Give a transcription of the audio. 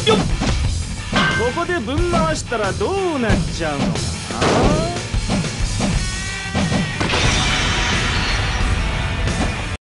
よっここでぶん回したらどうなっちゃうのかな。